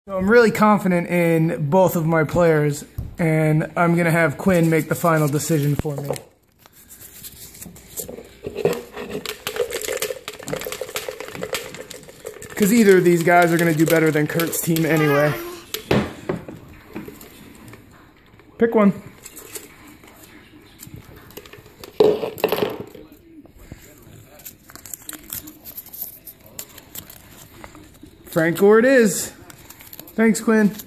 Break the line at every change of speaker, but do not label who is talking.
So I'm really confident in both of my players, and I'm going to have Quinn make the final decision for me. Because either of these guys are going to do better than Kurt's team anyway. Pick one. Frank Gore it is. Thanks, Quinn.